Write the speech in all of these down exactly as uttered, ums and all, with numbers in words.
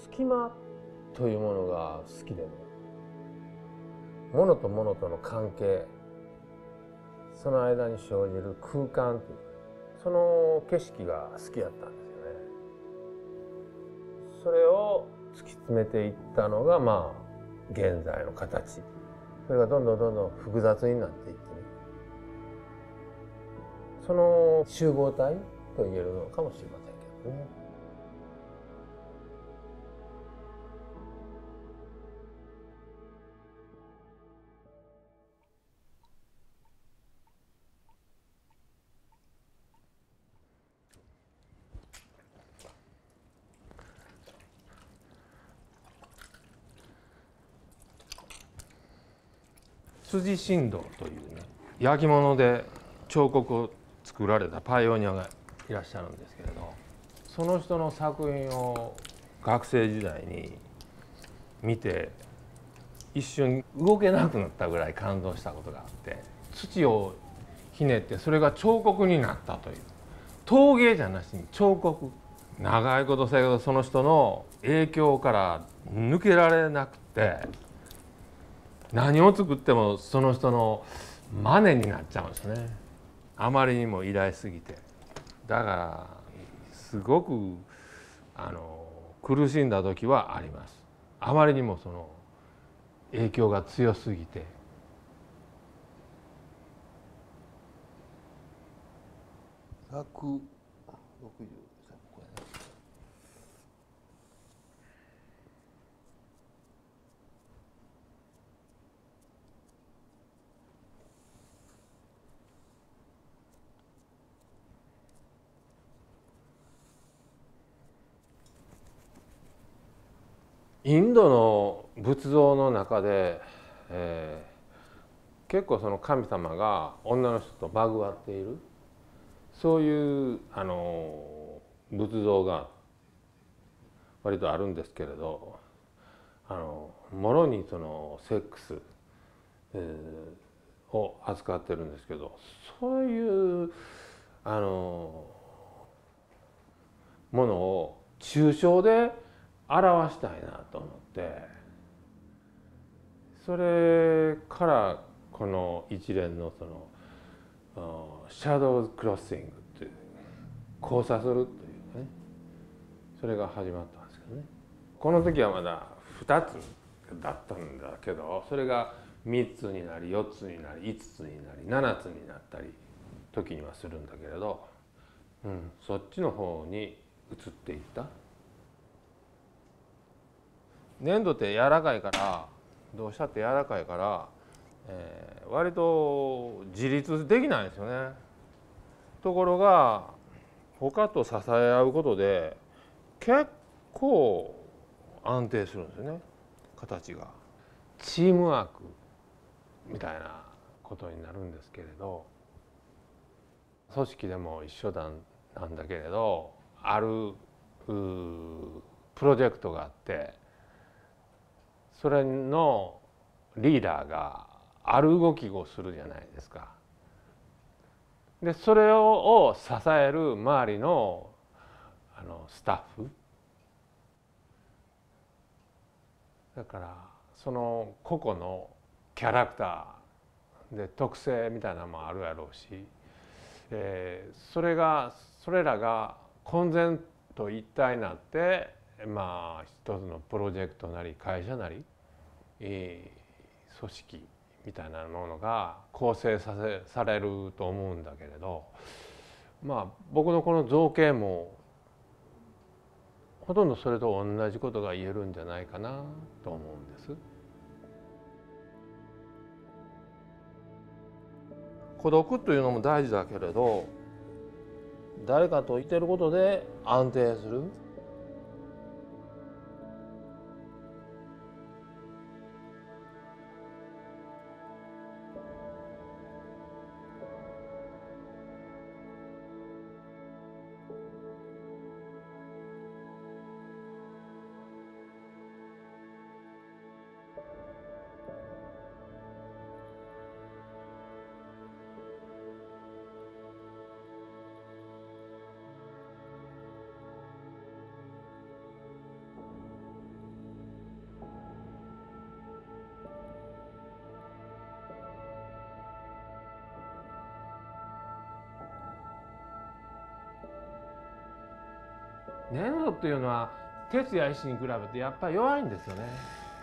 隙間というものが好きでね、物と物との関係、その間に生じる空間という、その景色が好きだったんですよね。それを突き詰めていったのがまあ現在の形。それがどんどんどんどん複雑になっていってね、その集合体と言えるのかもしれませんけどね。辻新道というね、焼き物で彫刻を作られたパイオニアがいらっしゃるんですけれど、その人の作品を学生時代に見て一瞬動けなくなったぐらい感動したことがあって、土をひねってそれが彫刻になったという、陶芸じゃなしに彫刻。長いことせやけどその人の影響から抜けられなくて、何を作ってもその人の真似になっちゃうんですね。あまりにも偉大すぎて。だからすごくあの苦しんだ時はあります。あまりにもその影響が強すぎて。ひゃくろくじゅうこれね。インドの仏像の中で、えー、結構その神様が女の人とまぐわっている、そういうあの仏像が割とあるんですけれど、あのもろにそのセックス、えー、を扱ってるんですけど、そういうあのものを抽象で表したいなと思って、それからこの一連のそのシャドウクロッシングっていう、交差するというね、それが始まったんですけどね。この時はまだふたつだったんだけど、それがみっつになりよっつになりいつつになりななつになったり時にはするんだけれど、うん、そっちの方に移っていった。粘土って柔らかいから、どうしたって柔らかいから、えー、割と自立できないんですよね。ところが他と支え合うことで結構安定するんですよね、形が。チームワークみたいなことになるんですけれど、組織でも一緒なんだけれど、あるプロジェクトがあって、それのリーダーがある動きをするじゃないですか。でそれを支える周りのあのスタッフだから、その個々のキャラクターで特性みたいなのもあるやろうし、えー、それがそれらが混然と一体になって、まあ一つのプロジェクトなり会社なり、えー、組織みたいなものが構成させされると思うんだけれど、まあ僕のこの造形もほとんどそれと同じことが言えるんじゃないかなと思うんです。孤独というのも大事だけれど、誰かといてることで安定する。 粘土っていうのは鉄や石に比べてやっぱり弱いんですよね。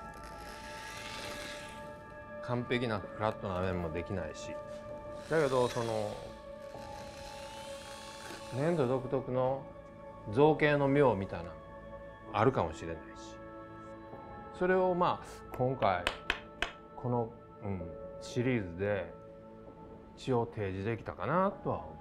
完璧なフラットな面もできないし、だけどその粘土独特の造形の妙みたいなあるかもしれないし、それをまあ今回この、うん、シリーズで一応提示できたかなとは思います。